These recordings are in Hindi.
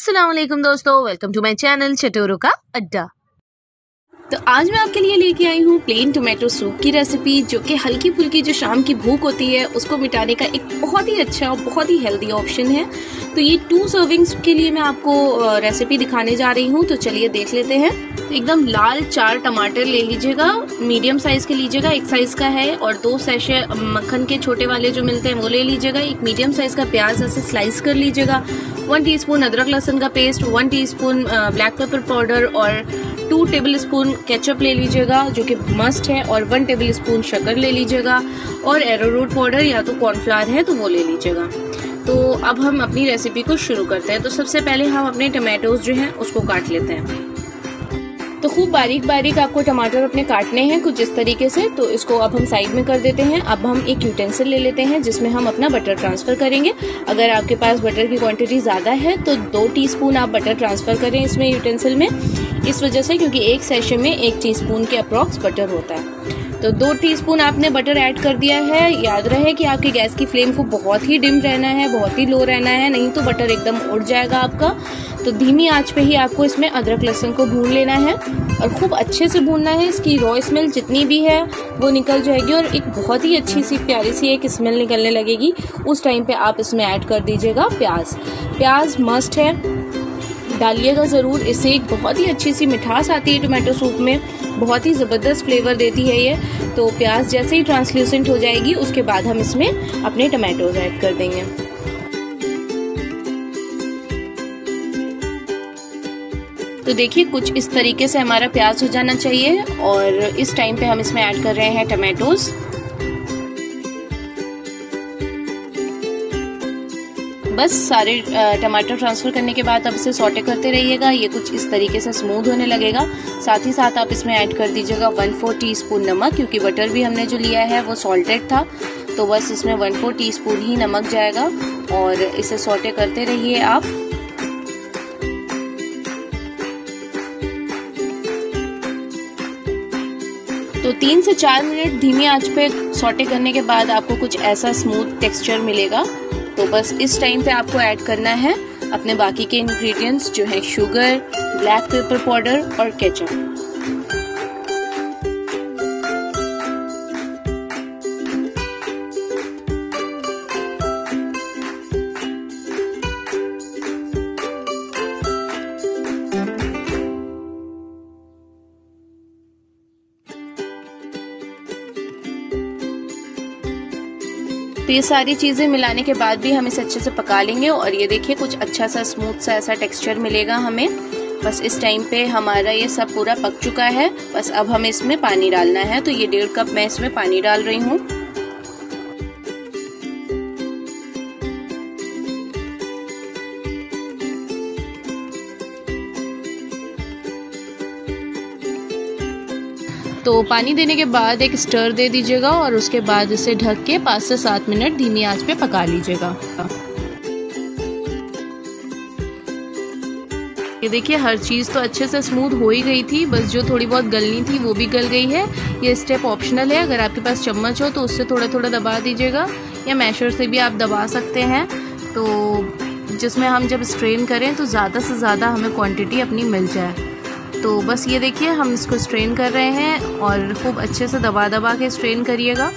अस्सलाम वालेकुम दोस्तों, वेलकम टू माय चैनल चटोरों का अड्डा। तो आज मैं आपके लिए लेके आई हूँ प्लेन टोमेटो सूप की रेसिपी, जो कि हल्की फुल्की जो शाम की भूख होती है उसको मिटाने का एक बहुत ही अच्छा और बहुत ही हेल्दी ऑप्शन है। तो ये 2 सर्विंग्स के लिए मैं आपको रेसिपी दिखाने जा रही हूँ। तो चलिए देख लेते हैं। तो एकदम लाल 4 टमाटर ले लीजिएगा, मीडियम साइज के लीजिएगा, एक साइज का है, और 2 सैशे मक्खन के छोटे वाले जो मिलते हैं वो ले लीजिएगा। एक मीडियम साइज का प्याज ऐसे स्लाइस कर लीजिएगा। 1 टीस्पून अदरक लहसुन का paste, 1 teaspoon black pepper powder और 2 टेबलस्पून केचप ले लीजिएगा जो कि मस्ट है, और 1 टेबलस्पून शक्कर ले लीजिएगा, और एरोरूट पाउडर या तो कॉर्नफ्लावर है तो वो ले लीजिएगा। तो अब हम अपनी रेसिपी को शुरू करते हैं। तो सबसे पहले हम अपने टमाटोज जो हैं उसको काट लेते हैं। तो खूब बारीक बारीक आपको टमाटर अपने काटने हैं कुछ इस तरीके से। तो इसको अब हम साइड में कर देते हैं। अब हम एक यूटेंसिल ले लेते हैं जिसमें हम अपना बटर ट्रांसफर करेंगे। अगर आपके पास बटर की क्वांटिटी ज़्यादा है तो 2 टीस्पून आप बटर ट्रांसफर करें इसमें यूटेंसिल में, इस वजह से क्योंकि एक सैशे में 1 टीस्पून के अप्रॉक्स बटर होता है। तो 2 टीस्पून आपने बटर ऐड कर दिया है। याद रहे कि आपकी गैस की फ्लेम को बहुत ही डिम रहना है, बहुत ही लो रहना है, नहीं तो बटर एकदम उड़ जाएगा आपका। तो धीमी आंच पे ही आपको इसमें अदरक लहसुन को भून लेना है और खूब अच्छे से भूनना है। इसकी रॉ स्मेल जितनी भी है वो निकल जाएगी और एक बहुत ही अच्छी सी प्यारी सी एक स्मेल निकलने लगेगी। उस टाइम पे आप इसमें ऐड कर दीजिएगा प्याज। प्याज मस्ट है, डालिएगा ज़रूर। इससे एक बहुत ही अच्छी सी मिठास आती है टोमेटो सूप में, बहुत ही ज़बरदस्त फ्लेवर देती है ये। तो प्याज जैसे ही ट्रांसल्यूसेंट हो जाएगी उसके बाद हम इसमें अपने टमाटोज ऐड कर देंगे। तो देखिए कुछ इस तरीके से हमारा प्याज हो जाना चाहिए, और इस टाइम पे हम इसमें ऐड कर रहे हैं टमाटोज। बस सारे टमाटर ट्रांसफर करने के बाद अब इसे सॉटे करते रहिएगा। ये कुछ इस तरीके से स्मूथ होने लगेगा। साथ ही साथ आप इसमें ऐड कर दीजिएगा 1/4 टीस्पून नमक, क्योंकि बटर भी हमने जो लिया है वो सॉल्टेड था। तो बस इसमें 1/4 टीस्पून ही नमक जाएगा, और इसे सॉटे करते रहिए आप। तो 3 से 4 मिनट धीमी आंच पे सॉटे करने के बाद आपको कुछ ऐसा स्मूथ टेक्सचर मिलेगा। तो बस इस टाइम पे आपको ऐड करना है अपने बाकी के इंग्रेडिएंट्स जो है शुगर, ब्लैक पेपर पाउडर और केचप। तो ये सारी चीज़ें मिलाने के बाद भी हम इसे अच्छे से पका लेंगे, और ये देखिए कुछ अच्छा सा स्मूथ सा ऐसा टेक्सचर मिलेगा हमें। बस इस टाइम पे हमारा ये सब पूरा पक चुका है। बस अब हमें इसमें पानी डालना है। तो ये 1.5 कप मैं इसमें पानी डाल रही हूँ। तो पानी देने के बाद एक स्टर दे दीजिएगा, और उसके बाद इसे ढक के 5 से 7 मिनट धीमी आंच पे पका लीजिएगा। ये देखिए हर चीज़ तो अच्छे से स्मूथ हो ही गई थी, बस जो थोड़ी बहुत गलनी थी वो भी गल गई है। ये स्टेप ऑप्शनल है। अगर आपके पास चम्मच हो तो उससे थोड़ा थोड़ा दबा दीजिएगा, या मैशर से भी आप दबा सकते हैं। तो जिसमें हम जब स्ट्रेन करें तो ज़्यादा से ज़्यादा हमें क्वांटिटी अपनी मिल जाए। तो बस ये देखिए हम इसको स्ट्रेन कर रहे हैं, और खूब अच्छे से दबा दबा के स्ट्रेन करिएगा।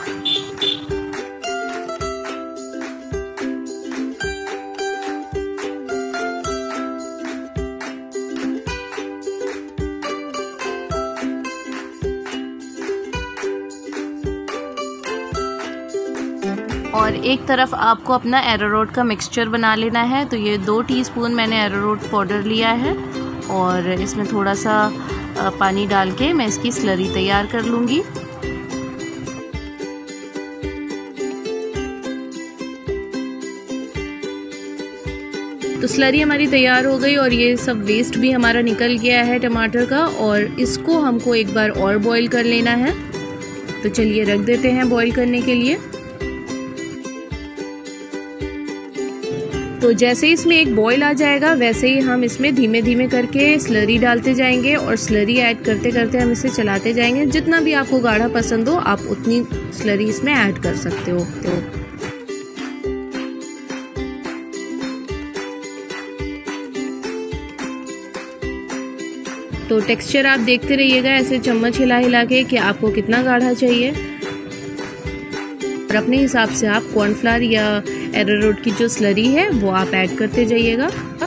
और एक तरफ आपको अपना एरोरूट का मिक्सचर बना लेना है। तो ये 2 टीस्पून मैंने एरोरूट पाउडर लिया है, और इसमें थोड़ा सा पानी डाल के मैं इसकी स्लरी तैयार कर लूँगी। तो स्लरी हमारी तैयार हो गई, और ये सब वेस्ट भी हमारा निकल गया है टमाटर का, और इसको हमको एक बार और बॉईल कर लेना है। तो चलिए रख देते हैं बॉईल करने के लिए। तो जैसे ही इसमें एक बॉईल आ जाएगा वैसे ही हम इसमें धीमे धीमे करके स्लरी डालते जाएंगे, और स्लरी ऐड करते करते हम इसे चलाते जाएंगे। जितना भी आपको गाढ़ा पसंद हो आप उतनी स्लरी इसमें ऐड कर सकते हो। तो टेक्सचर आप देखते रहिएगा ऐसे चम्मच हिला हिला के कि आपको कितना गाढ़ा चाहिए, और अपने हिसाब से आप कॉर्नफ्लावर या एरारोट की जो स्लरी है वो आप ऐड करते जाइएगा।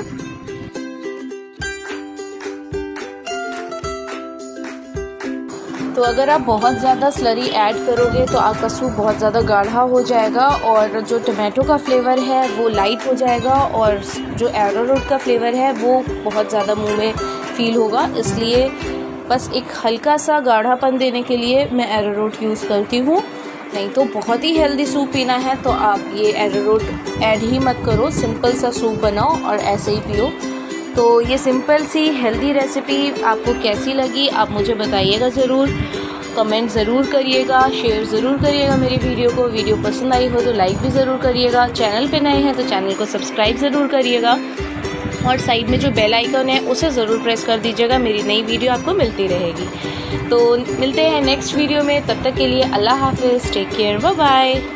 तो अगर आप बहुत ज़्यादा स्लरी ऐड करोगे तो आपका सूप बहुत ज़्यादा गाढ़ा हो जाएगा और जो टमाटो का फ्लेवर है वो लाइट हो जाएगा और जो एरारोट का फ्लेवर है वो बहुत ज़्यादा मुंह में फील होगा। इसलिए बस एक हल्का सा गाढ़ापन देने के लिए मैं एरारोट यूज़ करती हूँ। नहीं तो बहुत ही हेल्दी सूप पीना है तो आप ये एरारोट ऐड ही मत करो, सिंपल सा सूप बनाओ और ऐसे ही पियो। तो ये सिंपल सी हेल्दी रेसिपी आपको कैसी लगी आप मुझे बताइएगा ज़रूर, कमेंट ज़रूर करिएगा, शेयर ज़रूर करिएगा मेरी वीडियो को। वीडियो पसंद आई हो तो लाइक भी ज़रूर करिएगा, चैनल पे नए हैं तो चैनल को सब्सक्राइब ज़रूर करिएगा और साइड में जो बेल आइकन है उसे ज़रूर प्रेस कर दीजिएगा, मेरी नई वीडियो आपको मिलती रहेगी। तो मिलते हैं नेक्स्ट वीडियो में, तब तक के लिए अल्लाह हाफिज़, टेक केयर, बाय बाय।